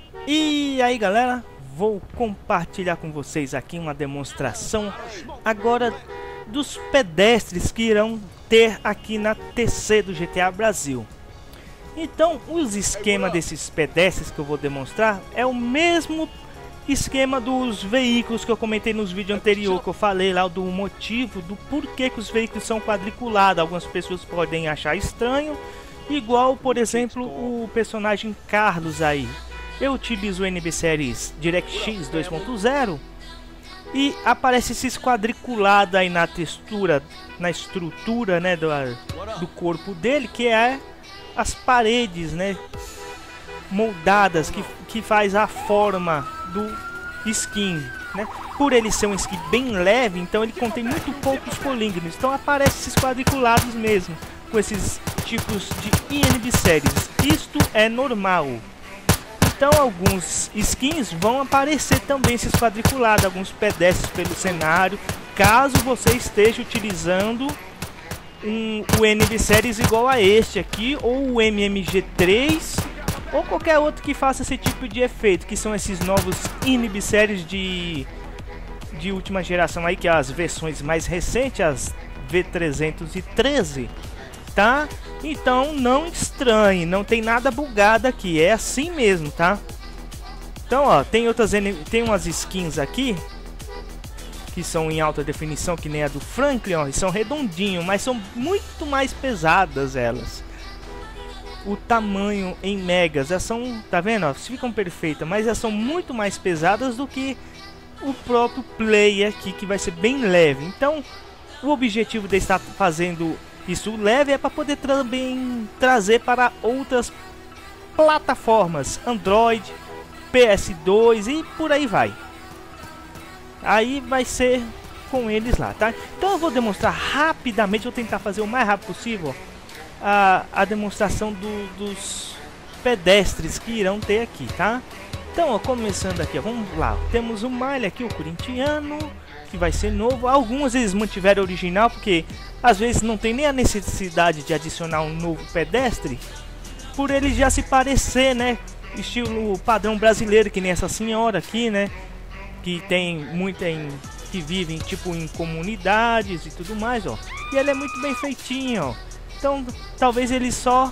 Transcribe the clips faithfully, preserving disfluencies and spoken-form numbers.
E aí galera, vou compartilhar com vocês aqui uma demonstração agora dos pedestres que irão ter aqui na T C do G T A Brasil. Então, os esquemas desses pedestres que eu vou demonstrar é o mesmo esquema dos veículos que eu comentei nos vídeos anteriores, que eu falei lá do motivo do porquê que os veículos são quadriculados. Algumas pessoas podem achar estranho, igual por exemplo o personagem Carlos aí. Eu utilizo o N B Series DirectX dois ponto zero e aparece esses quadriculados aí na textura, na estrutura, né, do, do corpo dele, que é as paredes, né, moldadas, que, que faz a forma do skin, né? Por ele ser um skin bem leve, então ele contém muito poucos polígonos, então aparece esses quadriculados mesmo, com esses tipos de I N B Series. Isto é normal. Então alguns skins vão aparecer também esses quadriculados, alguns pedestres pelo cenário, caso você esteja utilizando um, o N B Series igual a este aqui, ou o M M G três, ou qualquer outro que faça esse tipo de efeito, que são esses novos N B Series de, de última geração aí, que é as versões mais recentes, as V trezentos e treze, tá? Então não estranhe, não tem nada bugado aqui, é assim mesmo, tá? Então ó, tem outras, tem umas skins aqui que são em alta definição, que nem a do Franklin, ó, e são redondinho, mas são muito mais pesadas elas. O tamanho em megas, elas são, tá vendo, ó, ficam perfeitas, mas elas são muito mais pesadas do que o próprio Play aqui, que vai ser bem leve. Então o objetivo de estar fazendo isso leve é para poder também trazer para outras plataformas, Android, P S dois e por aí vai. Aí vai ser com eles lá, tá? Então eu vou demonstrar rapidamente, vou tentar fazer o mais rápido possível a, a demonstração do, dos pedestres que irão ter aqui, tá? Então, ó, começando aqui, ó, vamos lá. Temos o Malha aqui, o corintiano, que vai ser novo. Alguns eles mantiveram original, porque às vezes não tem nem a necessidade de adicionar um novo pedestre, por ele já se parecer, né, estilo padrão brasileiro, que nem essa senhora aqui, né, que tem muita em, que vivem tipo em comunidades e tudo mais, ó. E ele é muito bem feitinho, ó. Então talvez ele só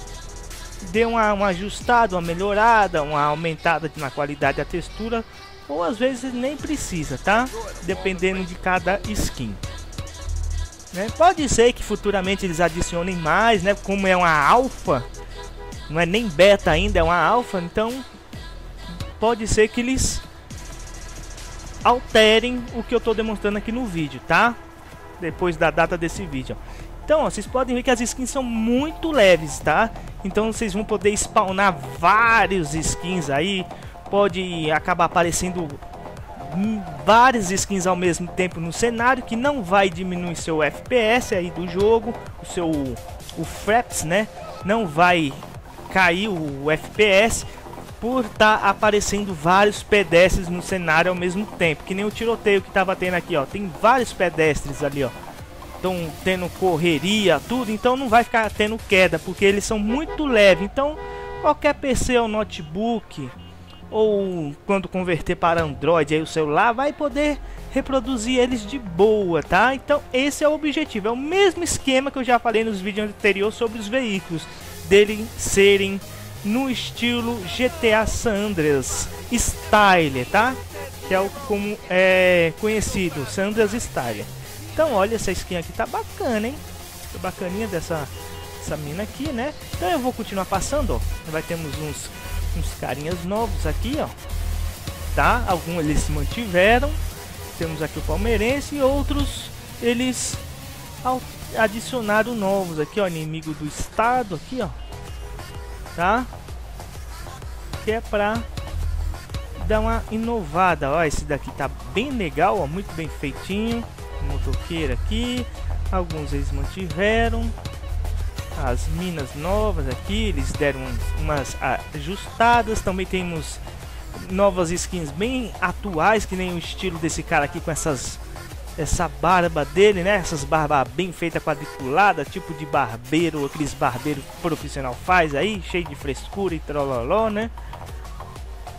dê uma, uma ajustada, uma melhorada, uma aumentada na qualidade da textura, ou às vezes nem precisa, tá? Dependendo de cada skin, né? Pode ser que futuramente eles adicionem mais, né? Como é uma alfa, não é nem beta ainda, é uma alfa, então pode ser que eles alterem o que eu estou demonstrando aqui no vídeo, tá? Depois da data desse vídeo. Então, ó, vocês podem ver que as skins são muito leves, tá? Então vocês vão poder spawnar vários skins aí. Pode acabar aparecendo várias skins ao mesmo tempo no cenário, que não vai diminuir seu F P S aí do jogo, o seu o fraps, né? Não vai cair o F P S por estar tá aparecendo vários pedestres no cenário ao mesmo tempo, que nem o tiroteio que tava tendo aqui, ó. Tem vários pedestres ali, ó. Estão tendo correria, tudo, então não vai ficar tendo queda, porque eles são muito leves. Então qualquer P C ou notebook, ou quando converter para Android aí o celular, vai poder reproduzir eles de boa, tá? Então esse é o objetivo, é o mesmo esquema que eu já falei nos vídeos anteriores sobre os veículos, dele serem no estilo G T A San Andreas Style, tá? Que é o como é conhecido, San Andreas Style. Então olha, essa skin aqui tá bacana, hein? Tá bacaninha dessa essa mina aqui, né? Então eu vou continuar passando, ó. Vai termos uns uns carinhas novos aqui, ó, tá? Alguns eles se mantiveram. Temos aqui o palmeirense e outros eles adicionaram novos aqui, ó, inimigo do estado aqui, ó, tá? Que é pra dar uma inovada, ó. Esse daqui tá bem legal, ó, muito bem feitinho. Motoqueiro aqui, alguns eles mantiveram. As minas novas aqui, eles deram umas ajustadas. Também temos novas skins bem atuais, que nem o estilo desse cara aqui, com essas essa barba dele, né? Essas barbas bem feitas, quadriculada, tipo de barbeiro, aqueles barbeiros profissional faz aí, cheio de frescura e trololó, né?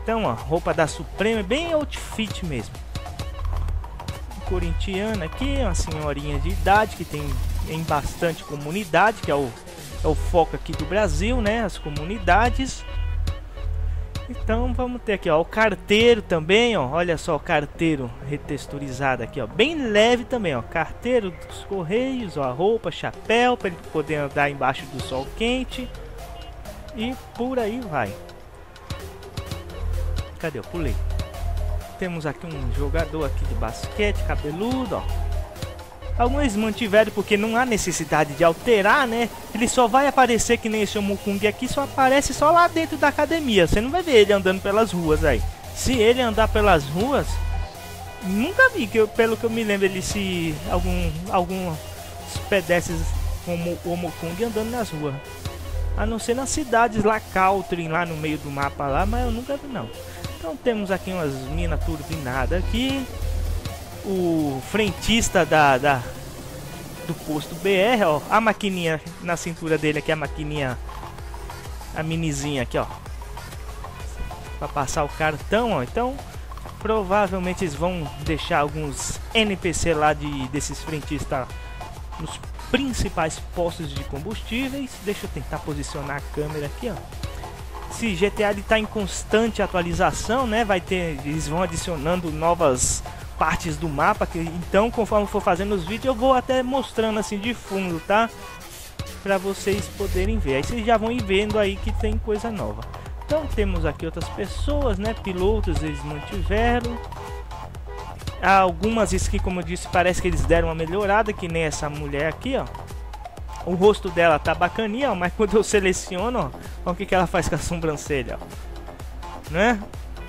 Então, ó, roupa da Suprema, bem outfit mesmo. Corintiana aqui, uma senhorinha de idade que tem em bastante comunidade, que é o, é o foco aqui do Brasil, né? As comunidades. Então vamos ter aqui, ó, o carteiro também, ó. Olha só o carteiro retexturizado aqui, ó, bem leve também, ó. Carteiro dos Correios, ó, a roupa, chapéu para ele poder andar embaixo do sol quente e por aí vai. Cadê? Eu pulei. Temos aqui um jogador aqui de basquete, cabeludo, ó. Alguns mantiveram porque não há necessidade de alterar, né? Ele só vai aparecer que nem esse Omokung aqui, só aparece só lá dentro da academia. Você não vai ver ele andando pelas ruas aí. Se ele andar pelas ruas, nunca vi, que eu, pelo que eu me lembro, ele se... Algum, alguns pedestres como o Omokung andando nas ruas. A não ser nas cidades lá, Caltrin, lá no meio do mapa lá, mas eu nunca vi não. Então temos aqui umas minas turbinadas aqui. O frentista da, da do posto B R, ó, a maquininha na cintura dele aqui, a maquininha, a minizinha aqui, ó, para passar o cartão, ó. Então provavelmente eles vão deixar alguns N P C lá de desses frentistas nos principais postos de combustíveis. Deixa eu tentar posicionar a câmera aqui, ó. Esse G T A está em constante atualização, né? Vai ter, eles vão adicionando novas partes do mapa, que então conforme for fazendo os vídeos eu vou até mostrando assim de fundo, tá? Para vocês poderem ver. Aí vocês já vão ir vendo aí que tem coisa nova. Então temos aqui outras pessoas, né? Pilotos eles mantiveram. Há algumas skins, como eu disse, parece que eles deram uma melhorada, que nem essa mulher aqui, ó. O rosto dela tá bacaninha, ó, mas quando eu seleciono, ó, olha o que, que ela faz com a sobrancelha, ó. Né?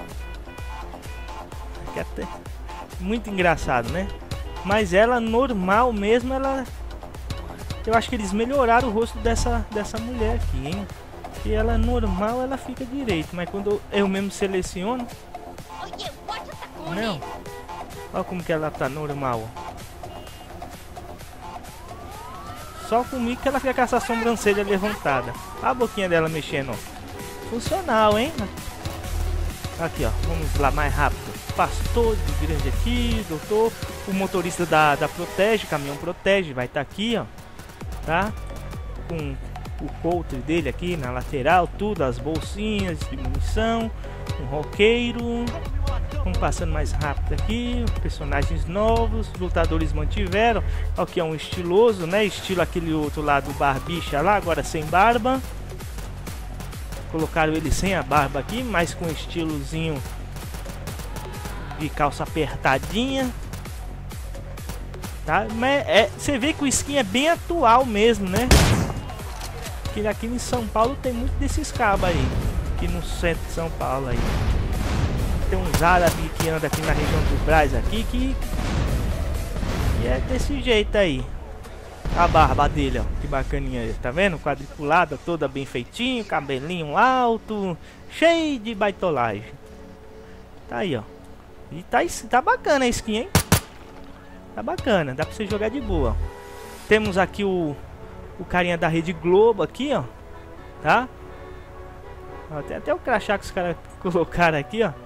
Aqui até... Muito engraçado, né? Mas ela normal mesmo, ela... Eu acho que eles melhoraram o rosto dessa, dessa mulher aqui, hein? E ela normal, ela fica direito. Mas quando eu mesmo seleciono... Não. Olha como que ela tá normal, ó. Só comigo que ela fica com essa sobrancelha levantada. Olha a boquinha dela mexendo, ó. Funcional, hein? Aqui, ó. Vamos lá mais rápido. Pastor de igreja aqui, doutor. O motorista da, da Protege, o caminhão Protege, vai estar tá aqui, ó. Tá? Com o coulter dele aqui na lateral, tudo. As bolsinhas de munição. Um roqueiro. Vamos passando mais rápido aqui. Personagens novos. Lutadores mantiveram. Aqui é um estiloso, né? Estilo aquele outro lá do Barbicha lá, agora sem barba. Colocaram ele sem a barba aqui, mas com estilozinho de calça apertadinha. Tá? Mas é, você vê que o skin é bem atual mesmo, né? Porque aqui em São Paulo tem muito desses cabos aí. Aqui no centro de São Paulo aí. Tem uns árabes que andam aqui na região do Brás aqui que... E é desse jeito aí. A barba dele, ó, que bacaninha aí, tá vendo? Quadriculada, toda bem feitinho, cabelinho alto, cheio de baitolagem. Tá aí, ó. E tá, tá bacana a skin, hein? Tá bacana, dá pra você jogar de boa. Temos aqui o, o carinha da Rede Globo aqui, ó. Tá? Ó, tem até o crachá que os caras colocaram aqui, ó.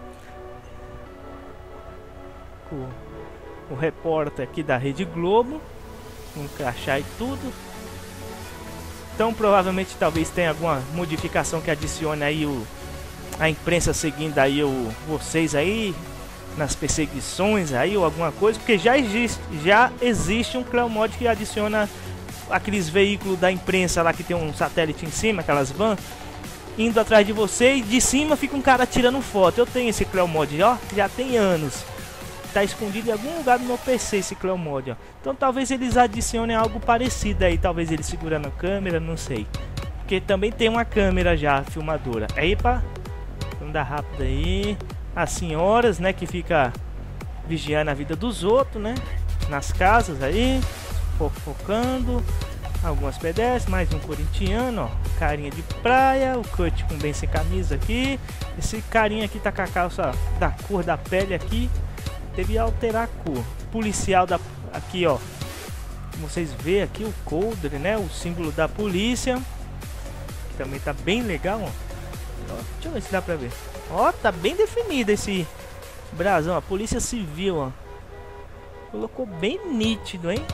O, o repórter aqui da Rede Globo. Com crachá e tudo. Então provavelmente talvez tenha alguma modificação que adicione aí o, a imprensa seguindo aí o, vocês aí nas perseguições aí ou alguma coisa, porque já existe, já existe um Cleo Mod que adiciona aqueles veículos da imprensa lá que tem um satélite em cima, aquelas vans indo atrás de você e de cima fica um cara tirando foto. Eu tenho esse Cleo Mod, ó, já tem anos. Tá escondido em algum lugar do meu P C esse Cleo Mod, ó. Então talvez eles adicionem algo parecido aí, talvez eles segurando a câmera, não sei. Porque também tem uma câmera já filmadora. Aí pá, andar rápido aí. As senhoras, né, que fica vigiando a vida dos outros, né, nas casas aí, fofocando. Algumas pedestres, mais um corintiano, ó, carinha de praia, o cut com bem sem camisa aqui. Esse carinha aqui tá com a calça da cor da pele aqui. Devia alterar a cor. Policial da aqui, ó. Vocês vê aqui o coldre, né? O símbolo da polícia. Que também tá bem legal, ó. Deixa eu ver se dá pra ver. Ó, tá bem definido esse brasão. A Polícia Civil, ó. Colocou bem nítido, hein?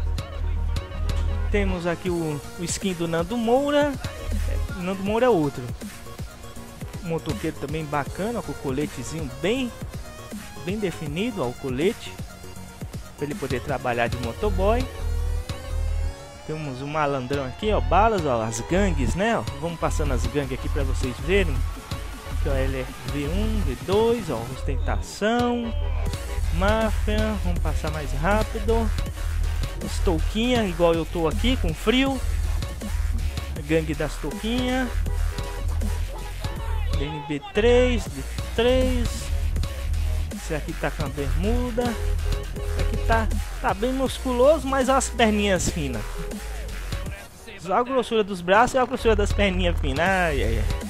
Temos aqui o, o skin do Nando Moura. É, Nando Moura é outro. O motoqueiro também bacana, ó, com o coletezinho bem, bem definido, ó, o colete. Pra ele poder trabalhar de motoboy. Temos um malandrão aqui, ó, balas, ó, as gangues, né? Ó. Vamos passando as gangues aqui pra vocês verem. Aqui, ó, ele é V um, V dois, ó, ostentação, máfia, vamos passar mais rápido. Os touquinha, igual eu tô aqui, com frio. A gangue das touquinha. N B três, D três. Esse aqui tá com a bermuda. Esse aqui tá, tá bem musculoso, mas as perninhas finas. Só a grossura dos braços e a grossura das perninhas finas. Ai, ai, ai.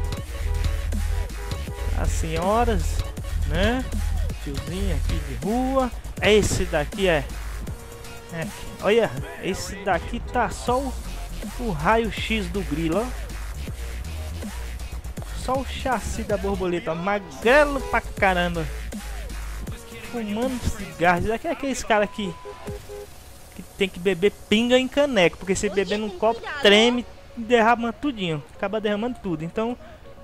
As senhoras, né? Tiozinho aqui de rua. Esse daqui é, é olha, esse daqui tá só o, o raio-x do grilo, ó. Só o chassi da borboleta, ó, magrelo pra caramba. Fumando cigarro. Isso aqui é aqueles caras que, que tem que beber pinga em caneco. Porque se beber num copo, treme e derrama tudinho. Acaba derramando tudo. Então,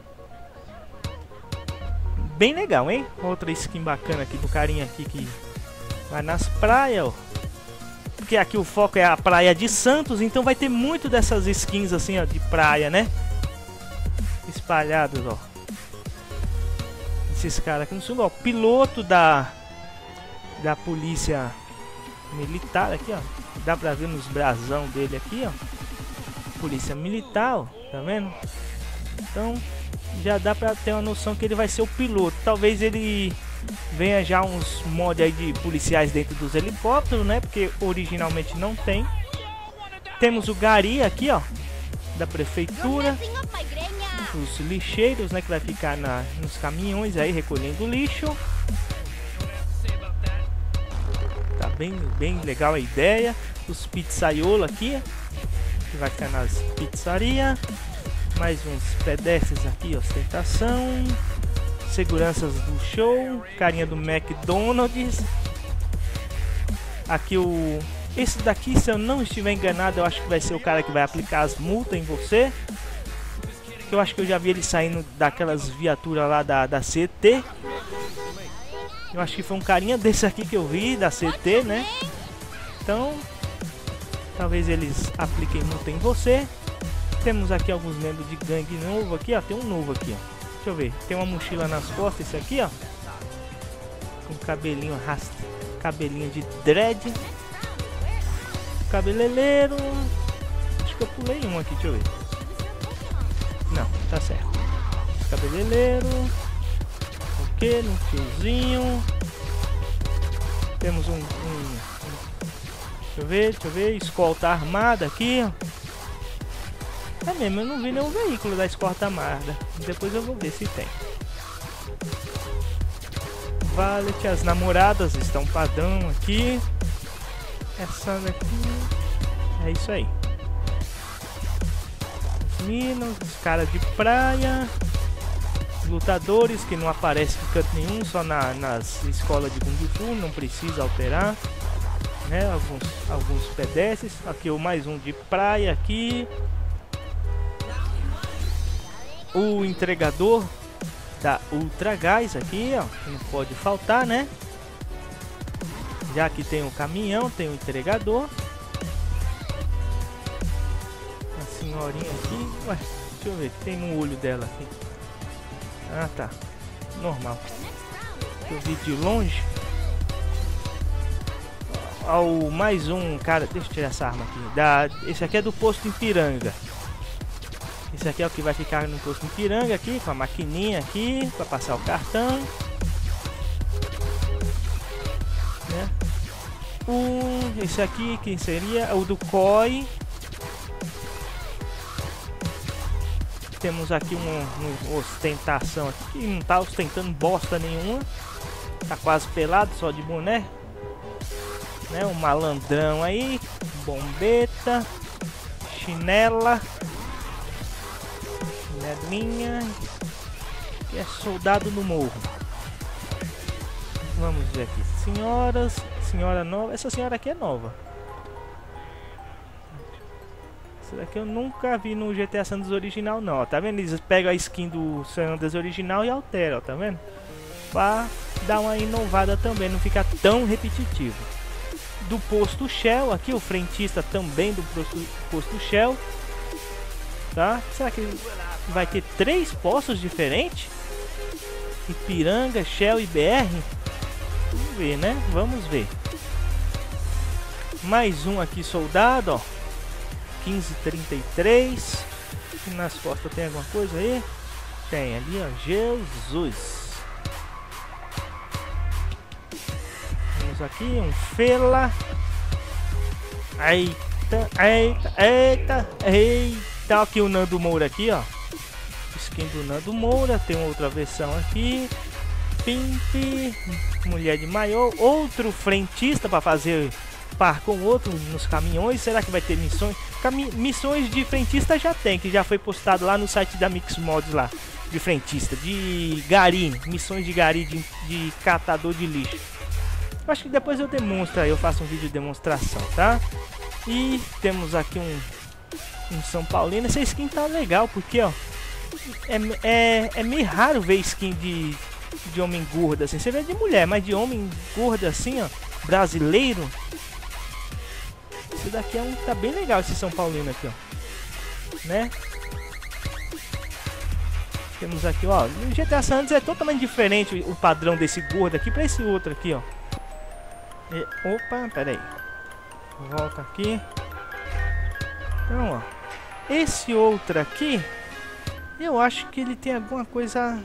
bem legal, hein? Outra skin bacana aqui do carinha aqui que vai nas praias, ó. Porque aqui o foco é a praia de Santos. Então vai ter muito dessas skins assim, ó, de praia, né? Espalhados, ó. Esses caras aqui no sul, ó. Piloto da da polícia militar aqui, ó. Dá pra ver nos brasão dele aqui, ó. Polícia militar, ó. Tá vendo? Então já dá pra ter uma noção que ele vai ser o piloto. Talvez ele venha já uns mods aí de policiais dentro dos helicópteros, né? Porque originalmente não tem. Temos o Gari aqui, ó, da prefeitura. Os lixeiros, né, que vai ficar na, nos caminhões aí recolhendo lixo. Tá bem, bem legal a ideia. Os pizzaiolo aqui, que vai ficar nas pizzarias. Mais uns pedestres aqui, ostentação. Seguranças do show. Carinha do McDonald's. Aqui o... Esse daqui, se eu não estiver enganado, eu acho que vai ser o cara que vai aplicar as multas em você. Eu acho que eu já vi ele saindo daquelas viaturas lá da, da C T. Eu acho que foi um carinha desse aqui que eu vi, da C T, né? Então, talvez eles apliquem multa em você. Temos aqui alguns membros de gangue novo aqui, ó. Tem um novo aqui, ó. Deixa eu ver. Tem uma mochila nas costas, esse aqui, ó. Com cabelinho rasta, cabelinho de dread. Cabeleireiro. Acho que eu pulei um aqui, deixa eu ver. Não, tá certo. Cabeleireiro. Ok, no fiozinho. Temos um, um, um. Deixa eu ver, deixa eu ver. Escolta armada aqui. É mesmo, eu não vi nenhum veículo da escolta armada. Depois eu vou ver se tem. Valet, as namoradas estão padrão aqui. Essa daqui. É isso aí. Minas, os caras de praia, lutadores que não aparecem em canto nenhum, só na, nas escolas de Kung Fu, não precisa alterar, né? Alguns, alguns pedestres, aqui o mais um de praia aqui, o entregador da Ultra Gás aqui, ó, não pode faltar, né? Já que tem o caminhão, tem o entregador. Senhorinha aqui, ué, deixa eu ver, que tem no olho dela aqui. Ah, tá, normal. Eu vi de longe. Ao mais um cara, deixa eu tirar essa arma aqui. Da, esse aqui é do posto Ipiranga. Esse aqui é o que vai ficar no posto Ipiranga aqui, com a maquininha aqui para passar o cartão. Né? Um, esse aqui quem seria? O do C O I. Temos aqui uma, uma ostentação aqui, que não tá ostentando bosta nenhuma. Tá quase pelado, só de boné. Né? Um malandrão aí. Bombeta. Chinela. Chinelinha. que é soldado no morro. Vamos ver aqui. Senhoras, senhora nova. Essa senhora aqui é nova. Essa daqui eu nunca vi no G T A San Andreas original não, ó. Tá vendo? Eles pegam a skin do San Andreas original e alteram, ó. Tá vendo? Pra dar uma inovada também, não ficar tão repetitivo. Do posto Shell, aqui o frentista também do posto, posto Shell. Tá? Será que vai ter três postos diferentes? Ipiranga, Shell e B R? Vamos ver, né? Vamos ver. Mais um aqui, soldado, ó. quinze trinta e três. E nas costas tem alguma coisa aí? Tem ali, ó. Jesus. Temos aqui um Fela. Eita, eita, eita, eita. Aqui o Nando Moura aqui, ó. Skin do Nando Moura. Tem outra versão aqui. Pimp. Mulher de maiô. Outro frentista para fazer par com outro nos caminhões. Será que vai ter missões? Cami missões de frentista já tem, que já foi postado lá no site da Mix Mods lá. De frentista, de gari. Missões de gari, de, de catador de lixo. Eu acho que depois eu demonstro aí, eu faço um vídeo de demonstração, tá? E temos aqui um, um São Paulino. Essa skin tá legal, porque ó, é, é, é meio raro ver skin de, de homem gordo assim. Você vê de mulher, mas de homem gordo assim, ó, brasileiro. Esse daqui é um, tá bem legal esse São Paulino aqui, ó, né? Temos aqui, ó, no G T A San Andreas é totalmente diferente o padrão desse gordo aqui para esse outro aqui, ó. E, opa, pera aí. Volta aqui. Então, ó, esse outro aqui, eu acho que ele tem alguma coisa.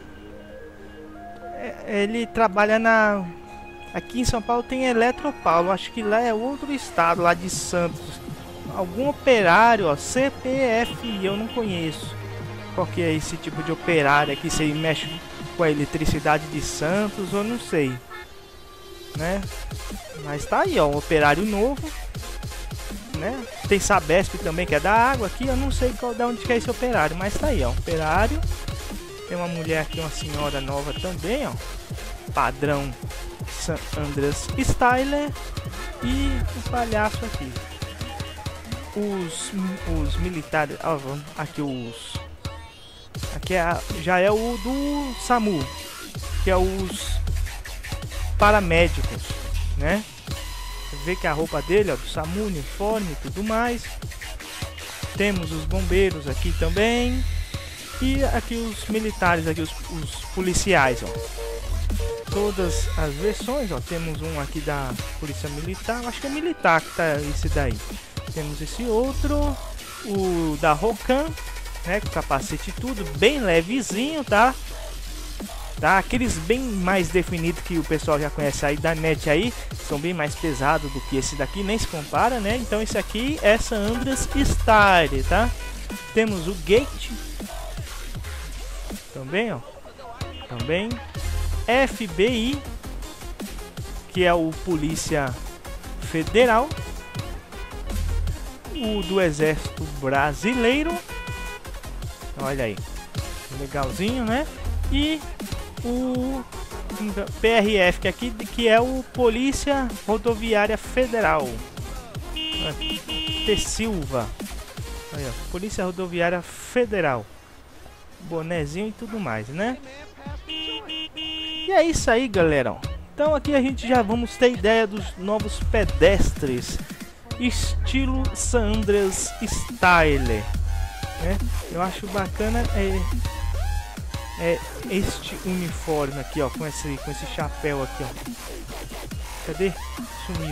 É, ele trabalha na. Aqui em São Paulo tem Eletropaulo. Acho que lá é outro estado, lá de Santos. Algum operário, ó, C P F I, eu não conheço. Qual que é esse tipo de operário aqui? Se ele mexe com a eletricidade de Santos, eu não sei, né? Mas tá aí, ó, um operário novo, né? Tem Sabesp também, que é da água aqui. Eu não sei qual, da onde que é esse operário, mas tá aí, ó, operário. Tem uma mulher aqui, uma senhora nova também, ó, padrão San Andreas Styler. E o palhaço aqui. Os, os militares, ó, vamos, aqui os... Aqui é a, já é o do SAMU, que é os paramédicos, né? Você vê que a roupa dele, ó, do SAMU, uniforme e tudo mais. Temos os bombeiros aqui também. E aqui os militares, aqui os, os policiais, ó. Todas as versões, ó. Temos um aqui da Polícia Militar, acho que é militar que tá esse daí. Temos esse outro, o da Rocan, né, com capacete e tudo, bem levezinho, tá? Tá? Aqueles bem mais definidos que o pessoal já conhece aí da net aí, são bem mais pesados do que esse daqui, nem se compara, né? Então esse aqui é San Andreas Style, tá? Temos o Gate, também, ó, também F B I, que é o Polícia Federal, o do Exército Brasileiro. Olha aí, legalzinho, né? E o P R F, que aqui que é o Polícia Rodoviária Federal. T Silva. Olha, Polícia Rodoviária Federal. Bonezinho e tudo mais, né? E é isso aí, galera. Então aqui a gente já vamos ter ideia dos novos pedestres estilo San Andreas Style. É, eu acho bacana é, é este uniforme aqui, ó, com esse com esse chapéu aqui, ó. Cadê? Sumiu.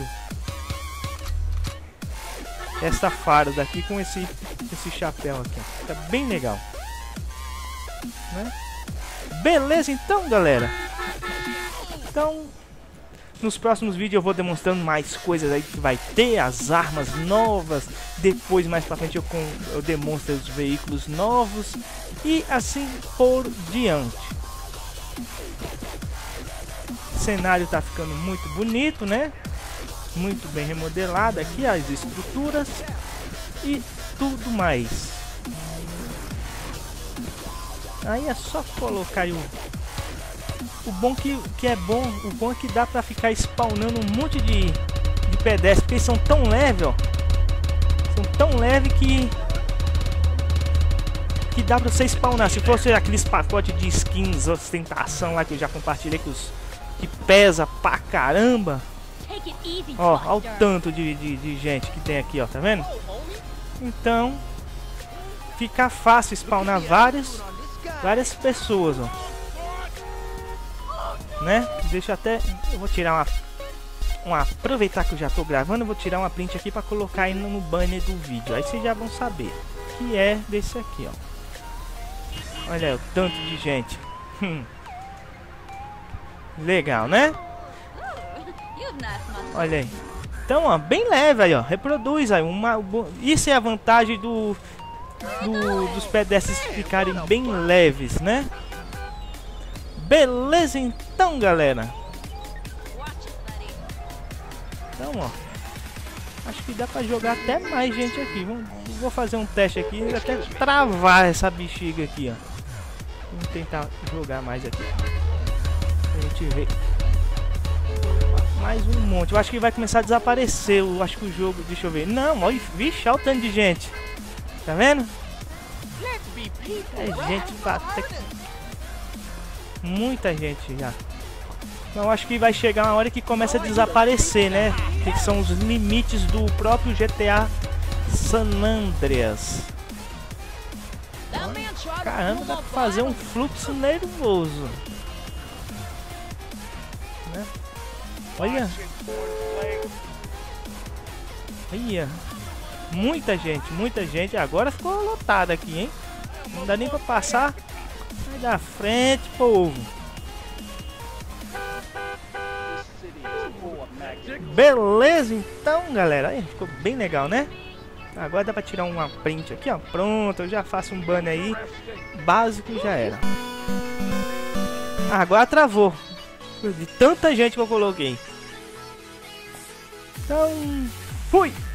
Essa farda aqui com esse esse chapéu aqui, ó. Tá bem legal, né? Beleza, então, galera. Então, nos próximos vídeos eu vou demonstrando mais coisas aí que vai ter, as armas novas. Depois, mais pra frente, eu, com, eu demonstro os veículos novos. E assim por diante. O cenário tá ficando muito bonito, né? Muito bem remodelado aqui, as estruturas e tudo mais. Aí é só colocar aí o... O bom que, que é bom, o bom é que dá pra ficar spawnando um monte de, de pedestres, porque eles são tão leves, ó. São tão leves que... Que dá pra você spawnar. Se fosse aqueles pacotes de skins, ostentação lá que eu já compartilhei com os... Que pesa pra caramba. Ó, olha o tanto de, de, de gente que tem aqui, ó, tá vendo? Então, fica fácil spawnar várias, várias pessoas, ó. Né? Deixa até... Eu vou tirar uma... uma aproveitar que eu já tô gravando, eu vou tirar uma print aqui pra colocar aí no, no banner do vídeo. Aí vocês já vão saber. Que é desse aqui, ó. Olha aí, o tanto de gente. Legal, né? Olha aí. Então, ó, bem leve aí, ó. Reproduz aí. Uma, isso é a vantagem do, do dos pedestres ficarem bem leves, né? Beleza, então, galera. Então, ó. Acho que dá pra jogar até mais gente aqui. Vamos, vou fazer um teste aqui. Até travar essa bexiga aqui, ó. Vamos tentar jogar mais aqui. Pra gente ver. Mais um monte. Eu acho que vai começar a desaparecer. Eu acho que o jogo... Deixa eu ver. Não, olha. Vixe, olha o tanto de gente. Tá vendo? É gente pra... Muita gente já. Então acho que vai chegar uma hora que começa a desaparecer, né? Que são os limites do próprio G T A San Andreas. Caramba, dá pra fazer um fluxo nervoso, né? Olha. Olha. Muita gente, muita gente. Agora ficou lotado aqui, hein? Não dá nem pra passar. Sai da frente, povo. Beleza, então, galera. Aí, ficou bem legal, né? Agora dá pra tirar uma print aqui, ó. Pronto, eu já faço um banner aí. Básico e já era. Ah, agora travou. De tanta gente que eu coloquei. Então, fui!